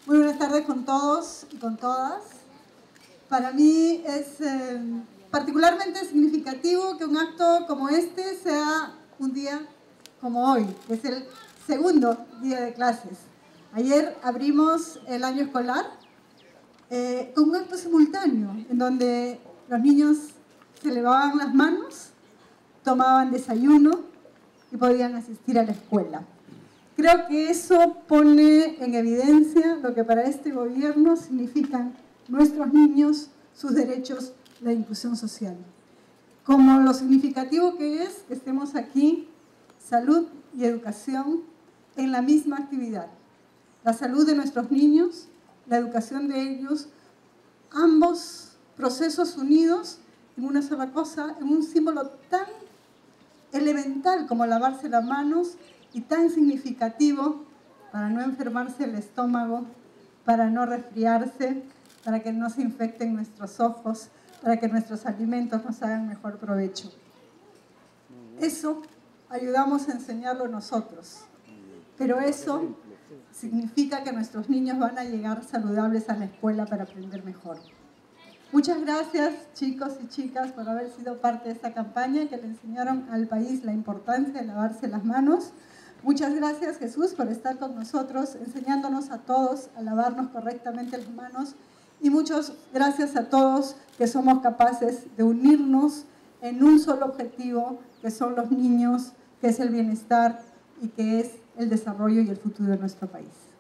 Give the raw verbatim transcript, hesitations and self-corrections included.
Muy buenas tardes con todos y con todas. Para mí es eh, particularmente significativo que un acto como este sea un día como hoy, que es el segundo día de clases. Ayer abrimos el año escolar eh, con un acto simultáneo, en donde los niños se lavaban las manos, tomaban desayuno y podían asistir a la escuela. Creo que eso pone en evidencia lo que para este gobierno significan nuestros niños, sus derechos, la inclusión social. Como lo significativo que es que estemos aquí, salud y educación, en la misma actividad. La salud de nuestros niños, la educación de ellos, ambos procesos unidos en una sola cosa, en un símbolo tan elemental como lavarse las manos y tan significativo para no enfermarse el estómago, para no resfriarse, para que no se infecten nuestros ojos, para que nuestros alimentos nos hagan mejor provecho. Eso ayudamos a enseñarlo nosotros, pero eso significa que nuestros niños van a llegar saludables a la escuela para aprender mejor. Muchas gracias, chicos y chicas, por haber sido parte de esta campaña que le enseñaron al país la importancia de lavarse las manos. Muchas gracias, Jesús, por estar con nosotros, enseñándonos a todos a lavarnos correctamente las manos. Y muchas gracias a todos que somos capaces de unirnos en un solo objetivo, que son los niños, que es el bienestar y que es el desarrollo y el futuro de nuestro país.